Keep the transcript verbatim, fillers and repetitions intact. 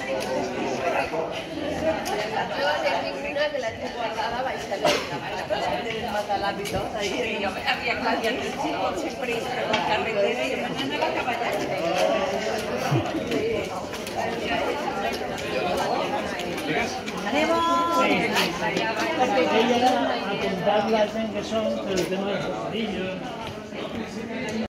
No tengo ninguna que la tengo guardada, vais a ver. Tienes más al hábito ahí. Yo había Claudia del chico, siempre por la carretera y mañana va a caballar. Ella era apuntar la gente que son, pero el tema de los bocadillos.